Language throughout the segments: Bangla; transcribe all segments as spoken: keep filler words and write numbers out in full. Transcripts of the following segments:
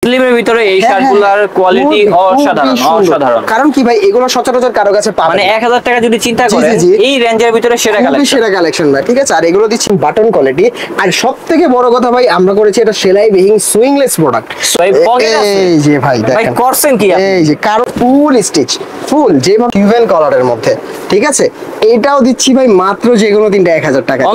স্লিমের ভিতরে এই শার্টগুলোর কোয়ালিটি অসাধারণ অসাধারণ। কারণ কি ভাই এগুলো সচরাচর কারো কাছে পাবেন মানে এক হাজার টাকা যদি চিন্তা করেন এই রেঞ্জের ভিতরে সেরা কালেকশন, সেরা কালেকশন ভাই, ঠিক আছে। আর এগুলো দিচ্ছি বাটন কোয়ালিটি। আর সবথেকে বড় কথা ভাই আমরা করেছি এটা সেলাই বিহীন সুইংলেস প্রোডাক্ট। এই যে ভাই দেখেন করছেন কি এই যে কারো ফুল স্টিচ ফুল যে কিউভেন কালারের মধ্যে, ঠিক আছে। এটাও দিচ্ছি ভাই মাত্র যে কোনো তিনটা এক হাজার টাকা।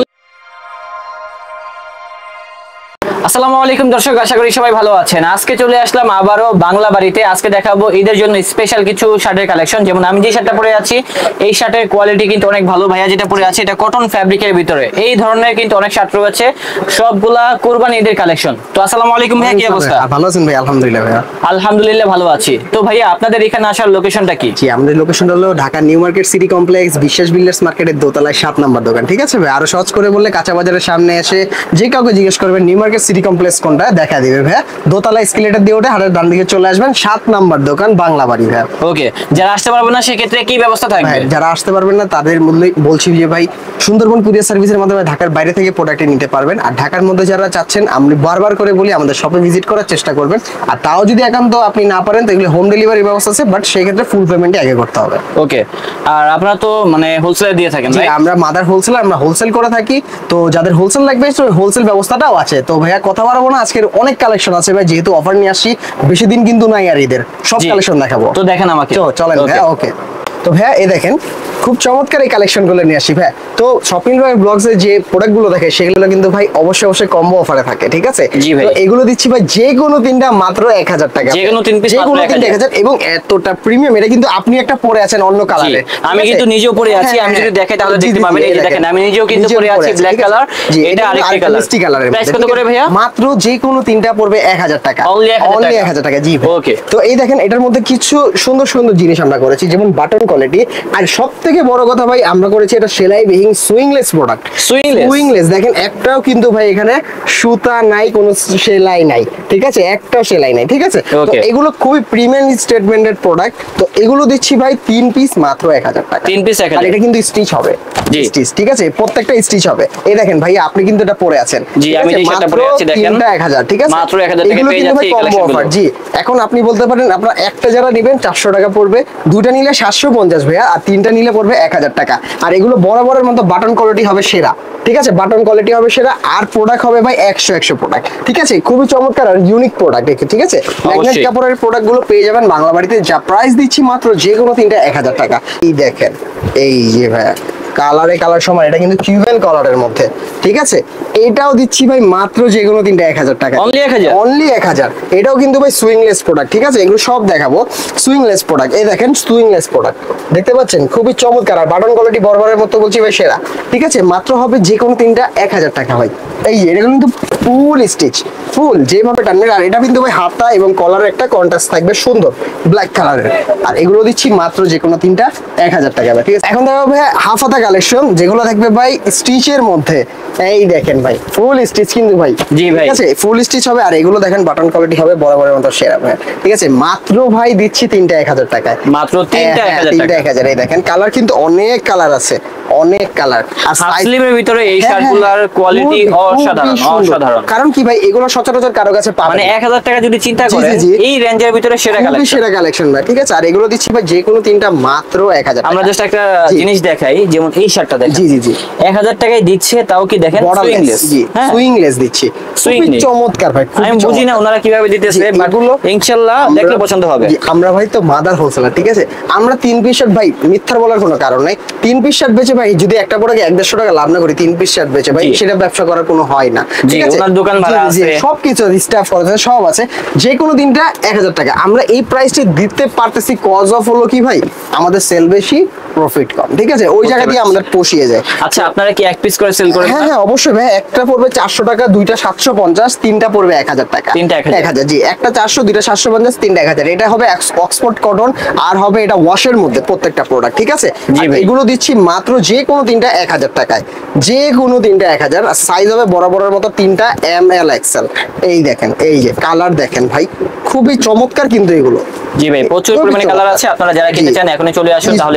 আসসালামু আলাইকুম দর্শক, আশা করি সবাই ভালো আছেন। আজকে চলে আসলাম আবারও বাংলা বাড়িতে। আজকে দেখাবো ঈদের জন্য স্পেশাল কিছু শার্টের কালেকশন। যেমন আমি যে শার্টটা পরে আছি এই শার্টের কোয়ালিটি কিন্তু অনেক ভালো। ভাইয়া যেটা পরে আছে এটা কটন ফ্যাব্রিকের ভিতরে। এই ধরনের কিন্তু অনেক শার্ট রয়েছে, সবগুলা কুরবানি ঈদের কালেকশন। তো আসসালামু আলাইকুম ভাইয়া, কি অবস্থা? ভালো আছেন ভাই? আলহামদুলিল্লাহ ভাইয়া। আলহামদুলিল্লাহ ভালো আছি। তো ভাইয়া আপনাদের এখানে আসার লোকেশনটা কি? জি, আমাদের লোকেশনটা হলো Dhaka new market city complex, Biswas builders মার্কেটের দোতলায় সাত নাম্বার দোকান, ঠিক আছে ভাই। আরো সহজ করে বললে কাঁচা বাজারের সামনে এসে যে কাউকে জিজ্ঞেস করবেন নিউ মার্কেট সিটি কমপ্লেক্স কোনটা, দেখা দিবে ভাইয়া। দোতলা এসকেলেটর দিয়ে উঠে হাটের ডান দিকে চলে আসবেন, সাত নাম্বার দোকান, বাংলা বাড়ি ভাইয়া। ওকে, যারা আসতে পারবেন না সেক্ষেত্রে কি ব্যবস্থা থাকবে? যারা আসতে পারবেন না তাদের মধ্যে বলছি যে ভাই সুন্দরবন কুরিয়ার সার্ভিসের মাধ্যমে ঢাকার বাইরে থেকে প্রোডাক্ট নিতে পারবেন। আর ঢাকার মধ্যে যারা চাচ্ছেন আমি বারবার করে বলি আমাদের শপে ভিজিট করার চেষ্টা করবেন। আর তাও যদি একান্ত আপনি না পারেন তাহলে হোম ডেলিভারি ব্যবস্থা আছে, বাট সেই ক্ষেত্রে ফুল পেমেন্ট আগে করতে হবে। ওকে, আর আপনারা তো মানে হোলসেল দিয়ে থাকেন ভাই? আমরা মাদার হোলসেল, আমরা হোলসেল করে থাকি। তো যাদের হোলসেল লাগবে হোলসেল ব্যবস্থাটাও আছে। তো ভাইয়া কথা বাড়াবো না, আজকের অনেক কালেকশন আছে ভাই, যেহেতু অফার নিয়ে আসি, বেশি দিন কিন্তু নাই আর ঈদের, সব কালেকশন দেখাবো। তো দেখেন আমাকে, চলেন ভাইয়া। ওকে, তো ভাইয়া এই দেখেন খুব চমৎকার এই কালেকশন গুলো নিয়ে আসি ভাই। তো শপিং ব্লগস এর যে প্রোডাক্ট গুলো দেখে সেগুলো কিন্তু ভাই অবশ্যই অবশ্যই কম্বো অফারে থাকে, ঠিক আছে। তো এগুলো দিচ্ছি ভাই যে কোনো তিনটা মাত্র এক হাজার টাকা, যে কোনো তিন পিস মাত্র এক হাজার। এবং এতটা প্রিমিয়াম, এটা কিন্তু আপনি একটা পরে আছেন অন্য কালারে, আমি কিন্তু নিজেও পরে আছি। আমি যদি দেখাই তাহলে দেখতে পাবেন। এই যে দেখেন আমি নিজেও কিন্তু পরে আছি ব্ল্যাক কালার, এটা আরেকটা কালার, মিষ্টি কালারের। প্রাইস কত করে ভাইয়া? মাত্র যে কোনো তিনটা পড়বে এক হাজার টাকা, অনলি এক হাজার টাকা। জি ভাই। ওকে, তো এই দেখেন এটার মধ্যে কিছু সুন্দর সুন্দর জিনিস আমরা করেছি, যেমন বাটন কোয়ালিটি। আর সবথেকে বড় কথা ভাই আমরা করেছি এটা সেলাই বিহীন সুইংলেস প্রোডাক্ট। সুইংলেস সুইংলেস দেখেন একটাও কিন্তু ভাই এখানে সুতা নাই, কোনো সেলাই নাই, ঠিক আছে, একটাও সেলাই নাই, ঠিক আছে। তো এগুলো খুবই প্রিমিয়াম স্টেটমেন্টেড প্রোডাক্ট। তো এগুলো দিচ্ছি ভাই তিন পিস মাত্র এক হাজার টাকা, তিন পিস এক হাজার। আর এটা কিন্তু স্টিচ হবে, স্টিচ, ঠিক আছে, প্রত্যেকটা স্টিচ হবে। এই দেখেন ভাই আপনি কিন্তু এটা পরে আছেন, জি আমি যে শার্টটা পরে আছি দেখেন তিনটা এক হাজার, ঠিক আছে, মাত্র এক হাজার টাকা পেয়ে যাচ্ছে এই কালেকশনগুলো। জি, এখন আপনি বলতে পারেন আপনারা একটা যারা নেবেন চারশো টাকা পড়বে, দুইটা নিলে সাতশো পঞ্চাশ ভাইয়া, আর তিনটা নিলে পড়বে এক হাজার টাকা। আর এগুলো বরাবরের মতো বাটন কোয়ালিটি হবে সেরা, ঠিক আছে, বাটন কোয়ালিটি হবে সেরা। আর প্রোডাক্ট হবে ভাই একশো একশো প্রোডাক্ট, ঠিক আছে, খুবই চমৎকার আর ইউনিক প্রোডাক্ট, ঠিক আছে। ম্যাগনেট কাপড়ের প্রোডাক্ট গুলো পেয়ে যাবেন বাংলা বাড়িতে। যা প্রাইস দিচ্ছি মাত্র যে কোনো তিনটা এক হাজার টাকা। এই দেখেন এই যে ভাইয়া কালারে কালার সমান, এটা কিন্তু কিউভেন কালারের মধ্যে, ঠিক আছে। এটাও দিচ্ছি ভাই মাত্র যে কোনো তিনটা এক হাজার টাকা, অনলি এক হাজার, অনলি এক হাজার। এটাও কিন্তু ভাই সুইংলেস প্রোডাক্ট, ঠিক আছে, এগুলো সব দেখাবো সুইংলেস প্রোডাক্ট। এই দেখেন সুইংলেস প্রোডাক্ট দেখতে পাচ্ছেন, খুবই চমৎকার। আর বাটন কোয়ালিটি বরাবরের মতো বলছি ভাই সেরা, ঠিক আছে। মাত্র হবে যে কোনো তিনটা এক হাজার টাকা ভাই। এই এটা কিন্তু ফুল স্টিচ, ফুল যেভাবে টানবেন। আর এটা কিন্তু ভাই হাতা এবং কলারের একটা কন্ট্রাস্ট থাকবে সুন্দর ব্ল্যাক কালারের। আর এগুলো দিচ্ছি মাত্র যে কোনো তিনটা এক হাজার টাকা ভাই, ঠিক আছে। এখন দেখো ভাই হাফ হাতা কালেকশন, যেগুলো থাকবে ভাই স্টিচের মধ্যে। এই দেখেন ভাই ফুল স্টিচ কিন্তু ভাই, জি ভাই, ঠিক আছে, ফুল স্টিচ হবে। আর এগুলো দেখেন বাটন কোয়ালিটি হবে বরাবরের মতো সেরা ভাই, ঠিক আছে। মাত্র ভাই দিচ্ছি তিনটা এক হাজার টাকায়, মাত্র তিনটা এক হাজার তিনটা এক হাজার। এই দেখেন কালার কিন্তু অনেক কালার আছে, অনেক কালার। আর স্লিমের ভিতরে এই শার্টগুলোর কোয়ালিটি অসাধারণ অসাধারণ। কারণ কি ভাই এগুলো সচরাচর কারো কাছে পাবেন মানে এক হাজার টাকা যদি চিন্তা করেন এই রেঞ্জের ভিতরে সেরা কালেকশন, সেরা কালেকশন ভাই, ঠিক আছে। আর এগুলো দিচ্ছি ভাই যে কোনো তিনটা মাত্র এক হাজার। আমরা জাস্ট একটা জিনিস দেখাই, যেমন এই শার্টটা দেখেন, জি জি জি এক হাজার টাকায় দিচ্ছে, তাও কি দেখেন সুইংলেস, জি সুইংলেস দিচ্ছি, সুইংলেস চমৎকার ভাই। আমি বুঝি না ওনারা কিভাবে দিতেছে, বাটগুলো ইনশাআল্লাহ দেখলে পছন্দ হবে। আমরা ভাই তো মাদার হোলসেলার, ঠিক আছে। আমরা তিন পিস শার্ট ভাই মিথ্যার বলার কোনো কারণ নাই, তিন পিস শার্ট বেচে ভাই যদি একটা পরে এক দেড়শো টাকা লাভ না করি, তিন পিস শার্ট বেচে ভাই সেটা ব্যবসা করার কোনো হয় না, ঠিক আছে। ওনার দোকান ভাড়া আছে, সবকিছু স্টাফ খরচ আছে, সব আছে। যে কোনো দিনটা এক হাজার টাকা আমরা এই প্রাইসটা দিতে পারতেছি, কজ অফ হলো কি ভাই আমাদের সেল বেশি, প্রফিট কম, ঠিক আছে, ওই জায়গা দিয়ে আমাদের পোষিয়ে যায়। আচ্ছা আপনারা কি এক পিস করে সেল করেন? হ্যাঁ হ্যাঁ অবশ্যই ভাই, একটা পড়বে চারশো টাকা, দুইটা সাতশো পঞ্চাশ, তিনটা পড়বে এক হাজার টাকা, তিনটা এক হাজার। জি, একটা চারশো, দুইটা সাতশো পঞ্চাশ, তিনটা এক হাজার। এটা হবে অক্সফোর্ড কটন, আর হবে এটা ওয়াশের মধ্যে প্রত্যেকটা প্রোডাক্ট, ঠিক আছে। এগুলো দিচ্ছি মাত্র যে কোনো তিনটা এক হাজার টাকায়, যে কোনো তিনটা এক হাজার। সাইজ হবে বরাবরের মতো তিনটা এম এল এক্সেল। এই দেখেন এই যে কালার দেখেন ভাই, খুবই চমৎকার কিন্তু এগুলো। জি ভাই প্রচুর পরিমাণে কালার আছে, আপনারা যারা কিনতে চান এখনই চলে আসুন, তাহলে কিন্তু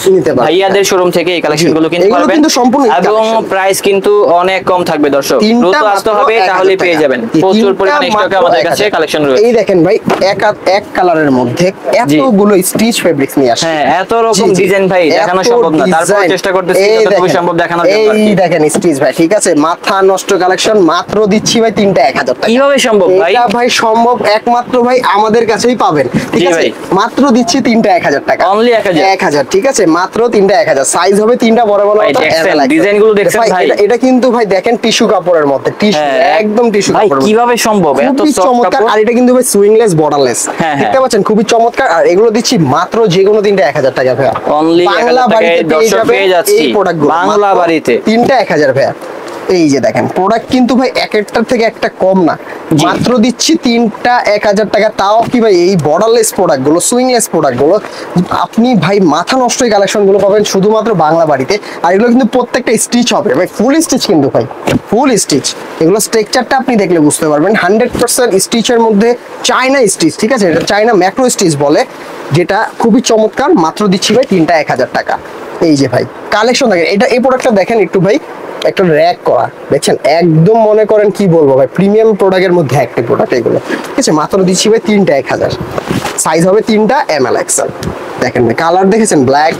নিতে পারবেন। ভাইয়াদের শোরুম থেকে এই কালেকশন গুলো কিনতে এগুলো পারবেন কিন্তু সম্পূর্ণ ঈদ এবং collection। প্রাইস কিন্তু অনেক কম থাকবে দর্শক, দ্রুত তিনটা আসতে মাত্র হবে এক তাহলে হাজার পেয়ে টাকা। যাবেন। এই প্রচুর তিনটা পরিমাণে স্টকে মাত্র আমাদের এক কাছে হাজার। কালেকশন রয়েছে। এই দেখেন ভাই এক এক কালারের মধ্যে এতগুলো স্টিচ ফেব্রিক্স নিয়ে আসছে। হ্যাঁ, এত রকম জি, জি। ডিজাইন ভাই দেখানো এত সম্ভব না, তারপর design। চেষ্টা করতেছি এই যতটুকু দেখেন, সম্ভব দেখানোর জন্য আর এই কি। দেখেন স্টিচ ভাই, ঠিক আছে, মাথা নষ্ট কালেকশন মাত্র দিচ্ছি ভাই তিনটা এক হাজার টাকা। কিভাবে সম্ভব ভাই? এটা ভাই সম্ভব একমাত্র ভাই আমাদের কাছেই পাবেন, ঠিক জি আছে, ভাই। মাত্র দিচ্ছি তিনটা এক হাজার টাকা। Only এক হাজার? এক হাজার, ঠিক আছে, মাত্র তিনটা এক হাজার। সাইজ হবে তিনটা বড় বড় ভাই, মতো, দেখছেন, এম এল এক্স এল। ডিজাইনগুলো দেখছেন ভাই, ভাই? এটা- এটা কিন্তু ভাই দেখেন টিস্যু কাপড়ের মধ্যে, টিস্যু হ্যাঁ, একদম টিস্যু ভাই কাপড়ের মধ্যে। কিভাবে সম্ভব এত খুবই সফট চমৎকার। কাপড়? আর এটা কিন্তু ভাই সুইংলেস বর্ডারলেস, হ্যাঁ, দেখতে হ্যাঁ। পাচ্ছেন, খুবই চমৎকার। আর এগুলো দিচ্ছি মাত্র যে কোনো তিনটা এক হাজার টাকা ভাইয়া। Only এক বাংলা হাজার বাড়িতে টাকায় পেয়ে দর্শক যাবেন পেয়ে যাচ্ছি। এই প্রোডাক্টগুলো বাংলা মাত্র বাড়িতে। তিনটা এক হাজার ভাইয়া। এই যে দেখেন প্রোডাক্ট কিন্তু ভাই এক একটার থেকে একটা কম না, জি। মাত্র দিচ্ছি তিনটা এক হাজার টাকা। তাও কি ভাই এই বর্ডারলেস প্রোডাক্ট গুলো, সুইংলেস প্রোডাক্ট গুলো আপনি ভাই মাথা নষ্ট এই কালেকশন গুলো পাবেন শুধুমাত্র বাংলা বাড়িতে। আর এগুলো কিন্তু প্রত্যেকটা স্টিচ হবে ভাই, ফুল স্টিচ কিন্তু ভাই, ফুল স্টিচ। এগুলো স্ট্রাকচারটা আপনি দেখলে বুঝতে পারবেন হান্ড্রেড পার্সেন্ট স্টিচের মধ্যে চায়না স্টিচ, ঠিক আছে, এটা চায়না ম্যাক্রো স্টিচ বলে, যেটা খুবই চমৎকার। মাত্র দিচ্ছি ভাই তিনটা এক হাজার টাকা। এই যে ভাই কালেকশন দেখেন, এটা এই প্রোডাক্টটা দেখেন একটু ভাই, একটা র্যাক করা, দেখছেন, একদম মনে করেন কি বলবো ভাই, প্রিমিয়াম প্রোডাক্টের মধ্যে একটা প্রোডাক্ট এগুলো, ঠিক আছে, মাত্র দিচ্ছি ভাই তিনটা এক হাজার। সাইজ হবে তিনটা এম এল এক্সেল। দেখেন ভাই কালার দেখেছেন, ব্ল্যাক,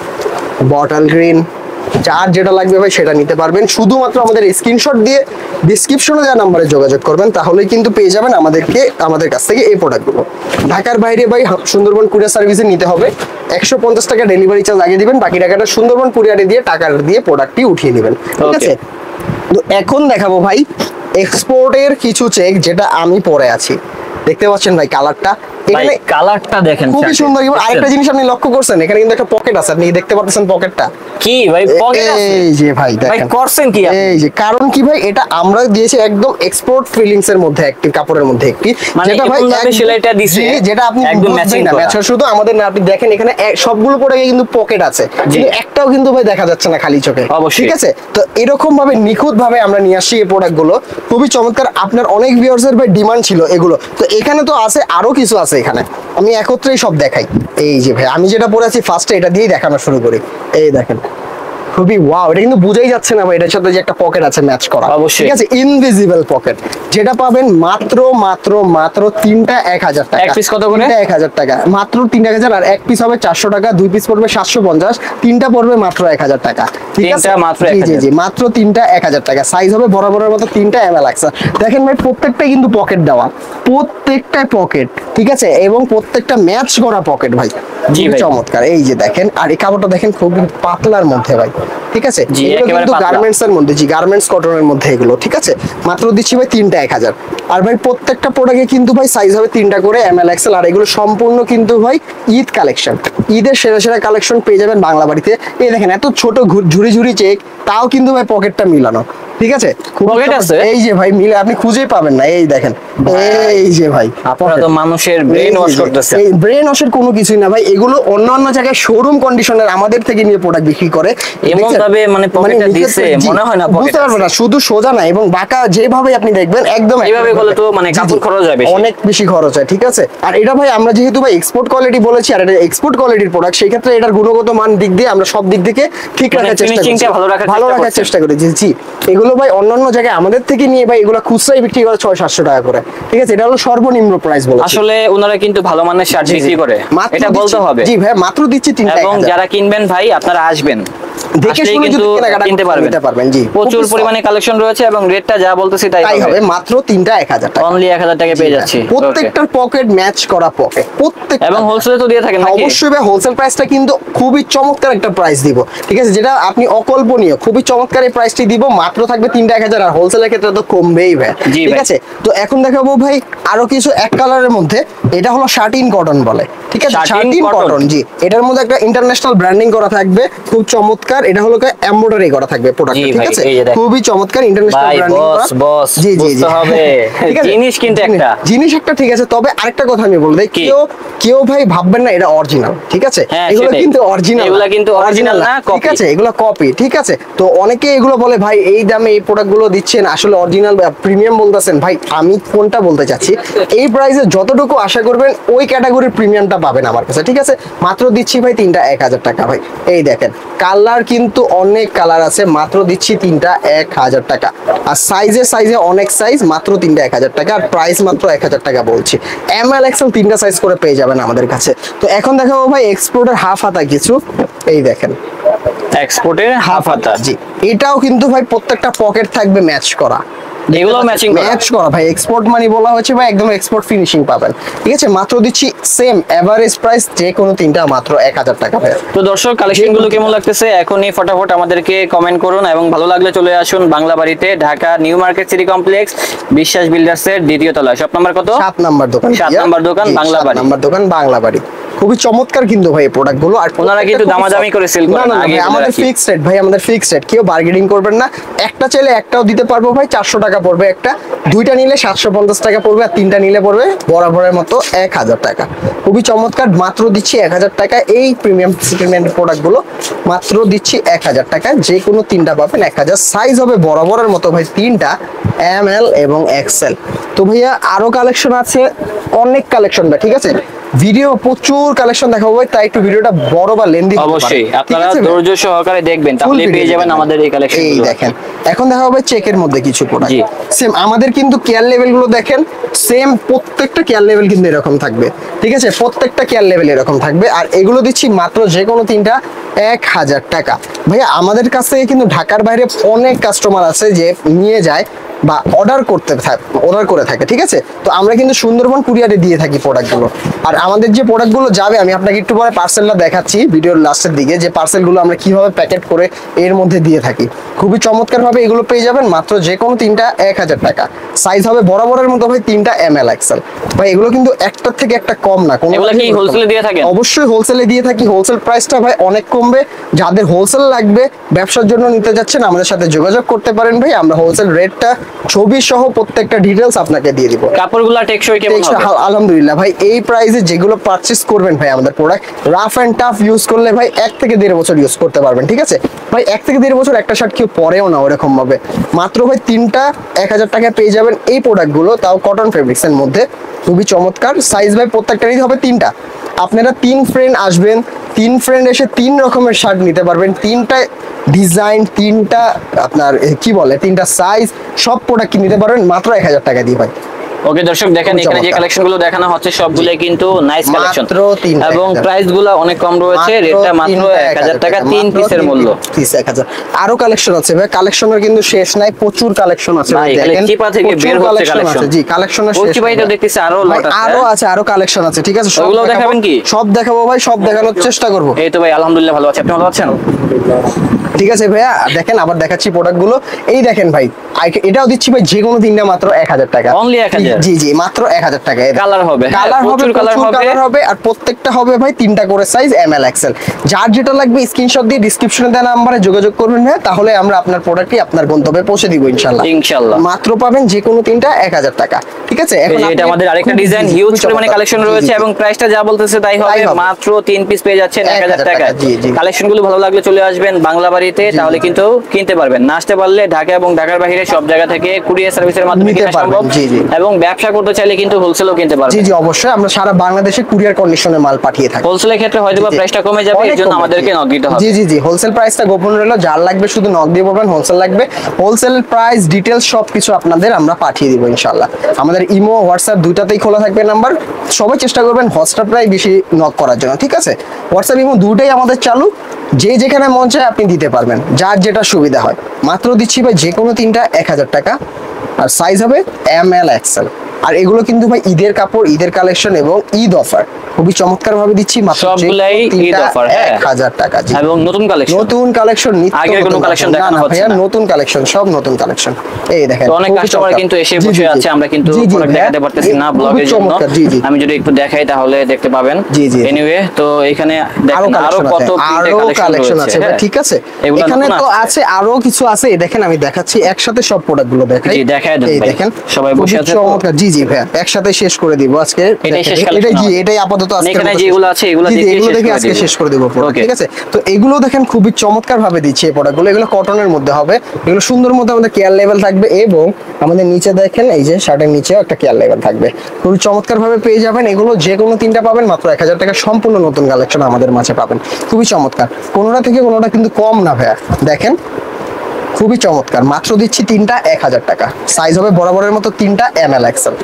বটল গ্রিন, যার যেটা লাগবে ভাই সেটা নিতে পারবেন। শুধুমাত্র আমাদের স্ক্রিনশট দিয়ে ডিসক্রিপশনে দেওয়া নাম্বারে যোগাযোগ করবেন, তাহলেই কিন্তু পেয়ে যাবেন আমাদেরকে, আমাদের কাছ থেকে এই প্রোডাক্টগুলো। ঢাকার বাইরে ভাই সুন্দরবন কুরিয়ার সার্ভিসে নিতে হবে, একশো পঞ্চাশ টাকা ডেলিভারি চার্জ আগে দিবেন, বাকি টাকাটা সুন্দরবন কুরিয়ারে দিয়ে টাকা দিয়ে প্রোডাক্টটি উঠিয়ে নেবেন, ঠিক Okay. আছে। তো এখন দেখাবো ভাই এক্সপোর্টের কিছু চেক, যেটা আমি পরে আছি, দেখতে পাচ্ছেন ভাই কালারটা, ভাই এখানে কালারটা দেখেন খুবই চারটে। সুন্দর। এবং দেখছেন? আরেকটা জিনিস আপনি লক্ষ্য করছেন, এখানে কিন্তু একটা পকেট আছে, আপনি দেখতে পাচ্ছেন পকেটটা, কি ভাই পকেট আছে? এই যে ভাই ভাই দেখেন, করছেন কি আপনি? এই যে, কারণ কি ভাই, এটা আমরা দিয়েছি একদম এক্সপোর্ট ফিলিংস এর মধ্যে, একটি কাপড়ের মধ্যে একটি, মানে যেটা ভাই এমন ভাবে একদম- সেলাইটা দিছে, জি, যেটা আপনি একদম বুঝবেন matching না, করা। match শুধু আমাদের না, আপনি দেখেন এখানে এক- সবগুলো প্রোডাক্টে কিন্তু পকেট আছে, কিন্তু একটাও কিন্তু ভাই দেখা যাচ্ছে না খালি চোখে, অবশ্যই। ঠিক আছে। তো এরকম ভাবে নিখুঁত ভাবে আমরা নিয়ে আসছি এই প্রোডাক্ট গুলো, খুবই চমৎকার। আপনার অনেক ভিউয়ার্স এর ভাই ডিমান্ড ছিল এগুলো, তো এখানে তো আছে, আরো কিছু আছে এখানে, আমি একত্রেই সব দেখাই। এই যে ভাই আমি যেটা পরে আছি ফার্স্টে এটা দিয়েই দেখানো শুরু করি। এই দেখেন খুবই ওয়াও, এটা কিন্তু বুঝাই যাচ্ছে না ভাই এটার সাথে যে একটা পকেট আছে ম্যাচ করা, অবশ্যই। ঠিক আছে, ইনভিজিবল পকেট, যেটা পাবেন মাত্র মাত্র মাত্র তিনটা এক হাজার টাকা। এক piece কত করে? তিনটা এক হাজার টাকা, মাত্র তিনটা এক হাজার। আর এক পিস হবে চারশো টাকা, দুই পিস পড়বে সাতশো পঞ্চাশ, তিনটা পড়বে মাত্র এক হাজার টাকা, ঠিক আছে, তিনটা মাত্র জি জি এক হাজার। জি, মাত্র তিনটা এক হাজার টাকা। সাইজ হবে বরাবরের মতো তিনটা এম এল এক্স। দেখেন ভাই প্রত্যেকটাই কিন্তু পকেট দেওয়া, প্রত্যেকটাই পকেট, ঠিক আছে, এবং প্রত্যেকটা ম্যাচ করা পকেট ভাই, জি খুবই ভাই। চমৎকার। এই যে দেখেন, আর এই কাপড়টা দেখেন খুবই পাতলার মধ্যে ভাই, ঠিক আছে, জি, এগুলো একেবারে কিন্তু পাতলা। গার্মেন্টস এর মধ্যে, জি গার্মেন্টস কটনের মধ্যে এগুলো, ঠিক আছে, মাত্র দিচ্ছি ভাই তিনটা এক হাজার। আর ভাই প্রত্যেকটা প্রোডাক্টে কিন্তু ভাই সাইজ হবে তিনটা করে এম এল এক্সেল। আর এগুলো সম্পূর্ণ কিন্তু ভাই ঈদ কালেকশন, ঈদের সেরা সেরা কালেকশন পেয়ে যাবেন বাংলা বাড়িতে। এই দেখেন এত ছোট ঘু- ঝুড়ি ঝুড়ি চেক, তাও কিন্তু ভাই পকেটটা মিলানো, ঠিক আছে, খুবই Pocket চমৎকার। আছে? এই যে ভাই মিলে আপনি খুঁজেই পাবেন না, এই দেখেন, এই যে ভাই আপনারা তো মানুষের ব্রেন ওয়াশ করতেছেন। এই ব্রেন ওয়াশের কোনো কিছুই না ভাই, এগুলো অন্যান্য জায়গায় শোরুম কন্ডিশনের আমাদের থেকে নিয়ে প্রোডাক্ট বিক্রি করে, এমন দেখছেন? ভাবে মানে পকেটটা নিখুঁত- দিছে, জি, মনে হয় না pocket বুঝতে পারবেন না, শুধু সোজা না এবং বাঁকা, যেভাবে আপনি দেখবেন একদম এইভাবে একদম করলে তো মানে জি, জি, কাপড় খরচ হয় বেশি। অনেক বেশি খরচ হয়, ঠিক আছে। আর এটা ভাই আমরা যেহেতু ভাই এক্সপোর্ট কোয়ালিটি বলেছি, আর এটা এক্সপোর্ট কোয়ালিটির প্রোডাক্ট, সেই ক্ষেত্রে এটার গুণগত মান দিক দিয়ে আমরা সব দিক থেকে ঠিক মানে রাখার চেষ্টা finishing করছি, টা ভালো রাখার ভালো চেষ্টা রাখার করছেন। চেষ্টা করি, জি জি। এগুলো ভাই অন্যান্য জায়গায় আমাদের থেকে নিয়ে ভাই এগুলো খুচরাই বিক্রি করে ছয় সাতশো টাকা করে, ঠিক আছে, এটা হলো সর্বনিম্ন প্রাইস বলেছি। আসলে ওনারা কিন্তু ভালো মানের শার্ট জি, জি। বিক্রি করে, মাত্র এটা বলতে দিচ্ছি- হবে। জি ভাই মাত্র দিচ্ছি তিনটা এবং এক হাজার। যারা কিনবেন ভাই আপনারা আসবেন, দেখে আসলেই শুনে কিন্তু যদি কেনাকাটা কিনতে করতে পারবেন। নিতে পারবেন, জি। প্রচুর খুবই পরিমাণে কালেকশন রয়েছে এবং রেটটা যা বলতেছি তাই তাই হবে, হবে। মাত্র তিনটা এক হাজার টাকা। অনলি এক হাজার টাকায় পেয়ে যাচ্ছি। Okay. প্রত্যেকটার পকেট ম্যাচ করা পকেট, প্রত্যেক এবং হোলসেলে তো দিয়ে থাকেন নাকি? অবশ্যই ভাই হোলসেল প্রাইসটা কিন্তু খুবই চমৎকার একটা প্রাইস দিব, ঠিক আছে, যেটা আপনি অকল্পনীয়, খুবই চমৎকার এই প্রাইসটি দিব, মাত্র থাকবে তিনটা এক হাজার। আর হোলসেলের ক্ষেত্রে তো কমবেই ভাই, জি ঠিক ভাই। আছে। তো এখন দেখাবো ভাই আরো কিছু এক কালারের মধ্যে, এটা হলো শার্টিন কটন বলে, ঠিক আছে, Satin শার্টিন cotton? কটন, জি। এটার মধ্যে একটা ইন্টারন্যাশনাল ব্র্যান্ডিং করা থাকবে, খুব চমৎকার। এটা হলো এমব্রয়ডারি করা থাকবে প্রোডাক্ট, জি ঠিক ভাই, আছে, এই যে দেখেন। খুবই চমৎকার ইন্টারন্যাশনাল ভাই, ব্র্যান্ডিং করা, boss, boss, জি জি জি বুঝতে হবে। ঠিক আছে? জিনিস কিন্তু জিনিস- একটা। জিনিস একটা, ঠিক আছে। তবে আরেকটা কথা আমি বলবো, কি? কেউ কেউ ভাই ভাববেন না এটা অরিজিনাল, ঠিক আছে, হ্যাঁ, এগুলো সেটাই। কিন্তু অরিজিনাল, এগুলা কিন্তু original না, ঠিক copy। আছে, এগুলো কপি, ঠিক আছে। তো অনেকে এগুলো বলে ভাই এই দামে এই প্রোডাক্ট গুলো দিচ্ছেন, আসলে অরিজিনাল প্রিমিয়াম বলতেছেন, ভাই আমি কোনটা বলতে চাচ্ছি, এই প্রাইসে যতটুকু আশা করবেন ওই ক্যাটাগরির প্রিমিয়ামটা পাবেন আমার কাছে, ঠিক আছে? মাত্র দিচ্ছি ভাই তিনটা এক হাজার টাকা ভাই। এই দেখেন কালার কিন্তু অনেক কালার আছে, মাত্র দিচ্ছি তিনটা এক হাজার টাকা। আর সাইজে সাইজে অনেক সাইজ, মাত্র তিনটা এক হাজার টাকা। আর প্রাইস মাত্র এক হাজার টাকা বলছি। এম এল এক্সেল তিনটা সাইজ করে পেয়ে যাবেন আমাদের কাছে। তো এখন দেখাবো ভাই এক্সপোর্টের হাফ হাতা কিছু। এই দেখেন এক্সপোর্টের হাফ হাতা, জি এটাও কিন্তু ভাই প্রত্যেকটা পকেট থাকবে ম্যাচ করা, এগুলো ম্যাচিং ম্যাচ করা ভাই। এক্সপোর্ট মানি বলা হচ্ছে ভাই, একদম এক্সপোর্ট ফিনিশিং পাবেন, ঠিক আছে? মাত্র দিচ্ছি সেম এভারেজ প্রাইস যে কোনো তিনটা মাত্র এক হাজার টাকা ভাই। তো দর্শক কালেকশন গুলো কেমন লাগতেছে এখনই ফটাফট আমাদেরকে কমেন্ট করুন, এবং ভালো লাগলে চলে আসুন বাংলা বাড়িতে, Dhaka new market city complex, Biswas builders এর দ্বিতীয় তলায়, শপ নাম্বার কত? সাত নাম্বার দোকান, সাত নাম্বার দোকান, বাংলা বাড়ি। নাম্বার দোকান, বাংলা বাড়ি। খুবই চমৎকার কিন্তু ভাই প্রোডাক্ট গুলো। আর ওনারা কিন্তু দামাদামি করে সেল করেন, আগে আমাদের ফিক্সড রেট ভাই, আমাদের ফিক্সড রেট, কেউ বার্গেনিং করবেন না। একটা চাইলে একটাও দিতে পারবো ভাই, চারশো টাকা পড়বে একটা, দুইটা নিলে সাতশো পঞ্চাশ টাকা পড়বে, আর তিনটা নিলে পড়বে বরাবরের মতো এক হাজার টাকা। খুবই চমৎকার, মাত্র দিচ্ছি এক হাজার টাকা। এই প্রিমিয়াম সেটেলমেন্ট প্রোডাক্ট গুলো মাত্র দিচ্ছি এক হাজার টাকা, যে কোনো তিনটা পাবেন এক হাজার। সাইজ হবে বরাবরের মতো ভাই তিনটা, এম এল এবং এক্সেল। তো ভাইয়া আরো কালেকশন আছে, অনেক কালেকশন ভাই, ঠিক আছে? ভিডিও প্রচুর কালেকশন দেখাবো ভাই, তাই একটু ভিডিওটা বড় বা লেন্দি হতে পারে। অবশ্যই আপনারা ধৈর্য সহকারে দেখবেন, তাহলে পেয়ে যাবেন আমাদের এই কালেকশন। এই দেখেন এখন দেখাবো ভাই চেকের মধ্যে কিছু প্রোডাক্ট। জি। সেম আমাদের কিন্তু কেয়ার লেভেল গুলো দেখেন, সেম প্রত্যেকটা কেয়ার লেভেল কিন্তু এরকম থাকবে, ঠিক আছে? প্রত্যেকটা কেয়ার লেভেল এরকম থাকবে। আর এগুলো দিচ্ছি মাত্র যে কোনো তিনটা এক হাজার টাকা। ভাইয়া আমাদের কাছ থেকে কিন্তু ঢাকার বাইরে অনেক কাস্টমার আছে যে নিয়ে যায় বা অর্ডার করতে থাকে, অর্ডার করে থাকে, ঠিক আছে? তো আমরা কিন্তু সুন্দরবন কুরিয়ারে দিয়ে থাকি প্রোডাক্টগুলো। আর আমাদের যে প্রোডাক্টগুলো যাবে, আমি আপনাকে একটু পরে পার্সেলটা দেখাচ্ছি ভিডিওর লাস্টের দিকে, যে পার্সেলগুলো আমরা কিভাবে প্যাকেট করে এর মধ্যে দিয়ে থাকি। খুবই চমৎকার ভাবে এগুলো পেয়ে যাবেন মাত্র যে কোনো তিনটা এক হাজার টাকা। সাইজ হবে বরাবরের মতো ভাই তিনটা এম এল এক্সেল। ভাই এগুলো কিন্তু একটার থেকে একটা কম না, কোনো এগুলো কি হোলসেলে দিয়ে থাকেন? অবশ্যই হোলসেলে দিয়ে থাকি। হোলসেল প্রাইসটা ভাই অনেক কমবে, যাদের হোলসেল লাগবে, ব্যবসার জন্য নিতে যাচ্ছেন, আমাদের সাথে যোগাযোগ করতে পারেন ভাই। আমরা হোলসেল রেটটা ছবি সহ প্রত্যেকটা ডিটেইলস আপনাকে দিয়ে দিব। কাপড়গুলো টেকসই কেমন হবে? আলহামদুলিল্লাহ ভাই, এই প্রাইসে যেগুলো পারচেজ করবেন ভাই আমাদের product, rough and tough use করলে ভাই এক থেকে দেড় বছর ইউজ করতে পারবেন, ঠিক আছে? ভাই এক থেকে দেড় বছর একটা শার্ট কেউ পরেও না ওরকম ভাবে। মাত্র ভাই তিনটা এক হাজার টাকায় পেয়ে যাবেন এই প্রোডাক্টগুলো, তাও কটন ফেব্রিক্স এর মধ্যে। খুবই চমৎকার। সাইজ ভাই প্রত্যেকটারই হবে তিনটা। আপনারা তিন ফ্রেন্ড আসবেন, তিন ফ্রেন্ড এসে তিন রকমের শার্ট নিতে পারবেন, তিনটা ডিজাইন, তিনটা আপনার কি বলে তিনটা সাইজ, সব প্রোডাক্ট নিতে পারবেন মাত্র এক হাজার টাকা দিয়ে ভাই। ওকে দর্শক দেখেন এখানে যে কালেকশন গুলো দেখানো হচ্ছে সবগুলাই কিন্তু নাইস কালেকশন, এবং প্রাইস গুলো অনেক কম রয়েছে, রেটটা মাত্র এক হাজার টাকা, তিন পিসের মূল্য। পিস এক হাজার। আরো কালেকশন আছে ভাই, কালেকশনের কিন্তু শেষ নাই, প্রচুর কালেকশন আছে ভাই। দেখেন চিপা থেকে বের হচ্ছে কালেকশন। জি কালেকশনের শেষ চিপা তো দেখতেছি আরো লট আছে, আরো আছে, আরো কালেকশন আছে, ঠিক আছে? সবগুলো দেখাবেন কি? সব দেখাবো ভাই, সব দেখানোর চেষ্টা করব। এই তো ভাই আলহামদুলিল্লাহ ভালো আছি, আপনি ভালো আছেন? ঠিক আছে ভাইয়া, দেখেন আবার দেখাচ্ছি প্রোডাক্ট গুলো। এই দেখেন ভাই, এটাও দিচ্ছি ভাই যে কোনো তিনটা মাত্র এক হাজার টাকা। অনলি এক হাজার? জি জি মাত্র এক হাজার টাকা। কালার হবে, কালার হবে, প্রচুর কালার হবে, কালার হবে। আর প্রত্যেকটা হবে ভাই তিনটা করে সাইজ, এম এল এক্সেল। যার যেটা লাগবে স্ক্রিনশট দিয়ে ডিসক্রিপশনে দেওয়া নাম্বারে যোগাযোগ করবেন ভাই, তাহলে আমরা আপনার প্রোডাক্টটি আপনার গন্তব্যে পৌঁছে দিব ইনশাআল্লাহ। ইনশাআল্লাহ মাত্র পাবেন যে কোনো তিনটা এক হাজার টাকা, ঠিক আছে? এখন এটা আমাদের আরেকটা ডিজাইন, হিউজ পরিমাণে কালেকশন রয়েছে, এবং প্রাইসটা যা বলতেছে তাই হবে, মাত্র তিন পিস পেয়ে যাচ্ছেন এক হাজার টাকা। কালেকশন গুলো ভালো লাগলে চলে আসবেন বাংলা বাড়িতে, তাহলে কিন্তু কিনতে পারবেন। না আসতে পারলে ঢাকা এবং ঢাকার বাইরে সব জায়গা থেকে কুরিয়ার সার্ভিসের মাধ্যমে কিনা সম্ভব, এবং ব্যবসা করতে চাইলে কিন্তু হোলসেলও কিনতে পারবেন। জি জি অবশ্যই, আমরা সারা বাংলাদেশে কুরিয়ার কন্ডিশনে মাল পাঠিয়ে থাকি। হোলসেলের ক্ষেত্রে হয়তো বা প্রাইসটা কমে যাবে, এর জন্য আমাদেরকে নক দিতে হবে। জি জি জি হোলসেল প্রাইসটা গোপন রইল, যার লাগবে শুধু নক দিয়ে বলবেন হোলসেল লাগবে। হোলসেল প্রাইস ডিটেইলস সবকিছু আপনাদের আমরা পাঠিয়ে দিব ইনশাআল্লাহ। আমাদের ইমো হোয়াটসঅ্যাপ দুইটাতেই খোলা থাকবে নাম্বার। সবাই চেষ্টা করবেন হোয়াটসঅ্যাপটাই বেশি নক করার জন্য, ঠিক আছে? হোয়াটসঅ্যাপ ইমো দুটোই আমাদের চালু, যে যেখানে মন চায় আপনি দিতে পারবেন, যার যেটা সুবিধা হয়। মাত্র দিচ্ছি ভাই যে কোনো তিনটা এক হাজার টাকা, আর সাইজ হবে এম এল এক্সেল। আর এগুলো কিন্তু ভাই ঈদের কাপড়, ঈদের কালেকশন এবং ঈদ অফার খুবই চমৎকার ভাবে দিচ্ছি মাত্র সবগুলাই ঈদ অফার এক হাজার টাকা। জি এবং নতুন কালেকশন, নতুন কালেকশন, আগের কোনো কালেকশন দেখানো হচ্ছে না, নতুন কালেকশন, সব নতুন কালেকশন। এই দেখেন অনেক কাস্টমার কিন্তু এসে বসে আছে, আমরা কিন্তু প্রোডাক্ট দেখাতে পারতেছি না ব্লগের জন্য। আমি যদি একটু দেখাই তাহলে দেখতে পাবেন। এনিওয়ে তো এখানে দেখেন আরো কত আরো কালেকশন আছে, ঠিক আছে? এখানে তো আছে আরো কিছু আছে, দেখেন আমি দেখাচ্ছি একসাথে সব প্রোডাক্ট গুলো দেখাই। জি দেখাই দেন ভাই, দেখেন সবাই বসে আছে চমৎকার। জি জি জি ভাইয়া একসাথে শেষ করে দিব আজকে। এটাই শেষ এটাই collection জি আমাদের। এটাই আপাতত আজকে এখানে যেগুলো আছে এগুলো দেখে এগুলো শেষ দেখে করে আজকে দিব। শেষ করে দেবো পুরো, Okay. ঠিক আছে। তো এগুলো দেখেন খুবই চমৎকার ভাবে দিচ্ছি এই প্রোডাক্টগুলো, এগুলো কটনের মধ্যে হবে, এগুলো সুন্দর মধ্যে আমাদের কেয়ার লেভেল থাকবে এবং আমাদের নিচে দেখেন এই যে শার্টের নিচেও একটা কেয়ার লেভেল থাকবে, খুবই চমৎকার ভাবে পেয়ে যাবেন। এগুলো যে কোনো তিনটা পাবেন মাত্র এক হাজার টাকা, সম্পূর্ণ নতুন কালেকশন আমাদের মাঝে পাবেন, খুবই চমৎকার। কোনোটা থেকে কোনোটা কিন্তু কম না ভাইয়া, দেখেন খুবই চমৎকার। মাত্র দিচ্ছি তিনটা এক হাজার টাকা, সাইজ হবে বরাবরের মতো তিনটা এম এল এক্সেল।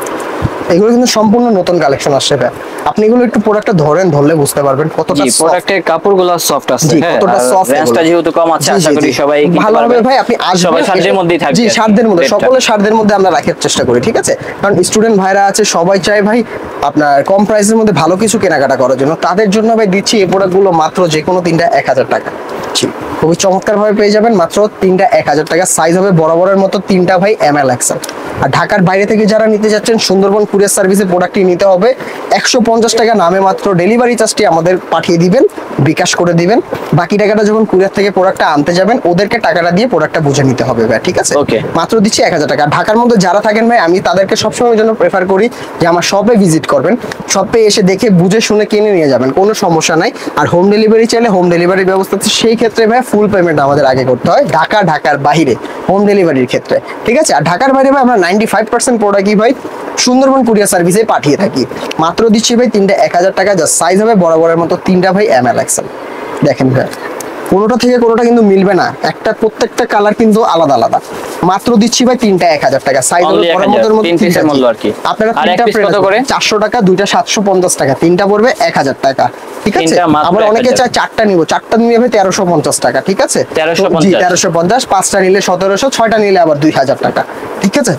এগুলো কিন্তু সম্পূর্ণ নতুন কালেকশন আসছে ভাই, আপনি এগুলো একটু প্রোডাক্টটা ধরেন, ধরলে বুঝতে পারবেন কতটা জি soft। প্রোডাক্টের কাপড়গুলো সফট আছে। জি, হ্যাঁ কতটা আর soft রেঞ্জটা এগুলো। যেহেতু কম আছে জি, আশা জি, করি জি। সবাই কিনতে ভালো হবে পারবে। ভাই, আপনি আসবেন সবাই সাধ্যের মধ্যেই থাকবে জি আর কি সাধ্যের মধ্যে, রেটটা। সকলে সাধ্যের মধ্যে আমরা রাখার চেষ্টা করি, ঠিক আছে। কারণ স্টুডেন্ট ভাইরা আছে, সবাই চায় ভাই আপনার কম প্রাইসের মধ্যে ভালো কিছু কেনাকাটা করার জন্য, তাদের জন্য ভাই দিচ্ছি এই প্রোডাক্টগুলো মাত্র যে কোনো তিনটা এক হাজার টাকা। জি খুবই চমৎকার ভাবে পেয়ে যাবেন মাত্র তিনটা এক হাজার টাকা, সাইজ হবে বরাবরের মতো তিনটা ভাই এম এল এক্সেল। আর ঢাকার বাইরে থেকে যারা নিতে যাচ্ছেন সুন্দরবন কুরিয়ার সার্ভিসে প্রোডাক্টটি নিতে হবে একশো পঞ্চাশ টাকা নামে মাত্র, ডেলিভারি চার্জটি আমাদের পাঠিয়ে দিবেন, বিকাশ করে দিবেন। বাকি টাকাটা যখন কুরিয়ার থেকে প্রোডাক্টটা আনতে যাবেন ওদেরকে টাকাটা দিয়ে প্রোডাক্টটা বুঝে নিতে হবে ভাই, ঠিক আছে। Okay. মাত্র দিচ্ছি এক হাজার টাকা। ঢাকার মধ্যে যারা থাকেন ভাই আমি তাদেরকে সবসময় জন্য প্রেফার করি যে আমার শপে ভিজিট করবেন, শপে এসে দেখে বুঝে শুনে কিনে নিয়ে যাবেন, কোনো সমস্যা নাই। আর হোম ডেলিভারি চাইলে হোম ডেলিভারি ব্যবস্থা আছে, সেই ক্ষেত্রে ভাই ফুল পেমেন্ট আমাদের আগে করতে হয় ঢাকা ঢাকার বাইরে হোম ডেলিভারির ক্ষেত্রে, ঠিক আছে। আর ঢাকার বাইরে ভাই আমরা নাইনটি ফাইভ পার্সেন্ট প্রোডাক্টই ভাই সুন্দরবন কুরিয়ার সার্ভিসে পাঠিয়ে থাকি। মাত্র দিচ্ছি ভাই তিনটা এক হাজার টাকা, যা সাইজ হবে বরাবরের মতো তিনটা ভাই এম এল এক্সেল। দেখেন ভাই কোনোটা থেকে কোনোটা কিন্তু মিলবে না, একটা প্রত্যেকটা কালার কিন্তু আলাদা আলাদা। মাত্র দিচ্ছি ভাই তিনটা এক হাজার টাকা, সাইজ Only হবে এক হাজার, বরাবরের মতো তিন পিসের মূল্য আর কি। আপনারা আর এক তিনটা piece কত করে? চারশো টাকা, দুইটা সাতশো পঞ্চাশ টাকা, তিনটা পড়বে এক হাজার টাকা, ঠিক আছে। তিনটা মাত্র আবার অনেকে এক হাজার। চায় চারটা নিবো, চারটা নিয়ে ভাই তেরোশো পঞ্চাশ টাকা, ঠিক আছে। তেরোশো তো- জি পঞ্চাশ। তেরোশো পঞ্চাশ, পাঁচটা নিলে সতেরোশো, ছয়টা নিলে আবার দুই হাজার টাকা, ঠিক আছে।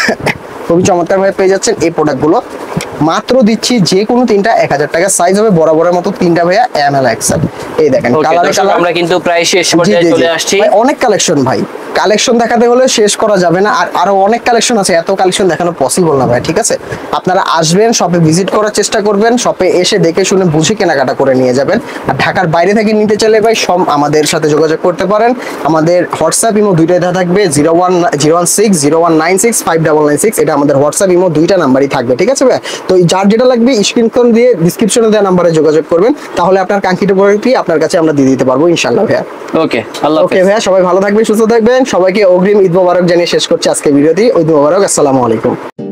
খুবই চমৎকার ভাবে পেয়ে যাচ্ছেন এই প্রোডাক্টগুলো, মাত্র দিচ্ছি যে কোনো তিনটা এক হাজার টাকা, সাইজ হবে বরাবরের মতো তিনটা ভাইয়া এম এল এক্সেল। এই দেখেন Okay, কালারে দর্শক, কালার, আমরা কিন্তু প্রায় শেষ পর্যায়ে চলে আসছি। ভাই অনেক কালেকশন ভাই, কালেকশন দেখাতে হলে শেষ করা যাবে না, আর আরো অনেক কালেকশন আছে, এত কালেকশন দেখানো পসিবল না ভাই, ঠিক আছে। আপনারা আসবেন, শপে ভিজিট করার চেষ্টা করবেন, শপে এসে দেখে শুনে বুঝে কেনাকাটা করে নিয়ে যাবেন। আর ঢাকার বাইরে থেকে নিতে চাইলে ভাই সব আমাদের সাথে যোগাযোগ করতে পারেন, আমাদের হোয়াটসঅ্যাপ ইমো দুইটাই দেওয়া থাকবে, zero one zero one six zero one nine six five double nine six, এটা আমাদের হোয়াটসঅ্যাপ ইমো দুইটা নাম্বারই থাকবে, ঠিক আছে ভাই। তো যার যেটা লাগবে স্ক্রিনশট দিয়ে ডিসক্রিপশনে দেওয়া নাম্বারে যোগাযোগ করবেন, তাহলে আপনার কাঙ্ক্ষিত প্রোডাক্টটি আপনার কাছে আমরা দিয়ে দিতে পারবো ইনশাআল্লাহ ভাইয়া। ওকে, আল্লাহ ওকে হাফেজ। ভাইয়া, সবাই ভালো থাকবেন, সুস্থ থাকবেন, সবাইকে অগ্রিম ঈদ মোবারক জানিয়ে শেষ করছি আজকে ভিডিওটি। ঈদ মোবারক, আসসালামু আলাইকুম।